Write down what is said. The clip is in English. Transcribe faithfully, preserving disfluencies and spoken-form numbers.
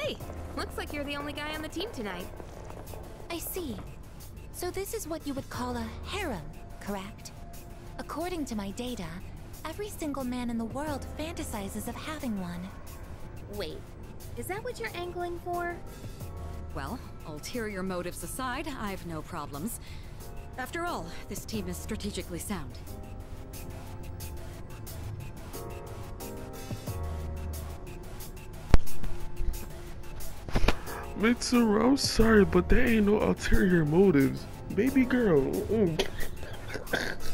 Hey, looks like you're the only guy on the team tonight. I see. So this is what you would call a harem, correct? According to my data, every single man in the world fantasizes of having one. Wait, is that what you're angling for? Well, ulterior motives aside, I've no problems. After all, this team is strategically sound. Mitsuru, I'm sorry, but there ain't no ulterior motives. Baby girl. Mm-mm.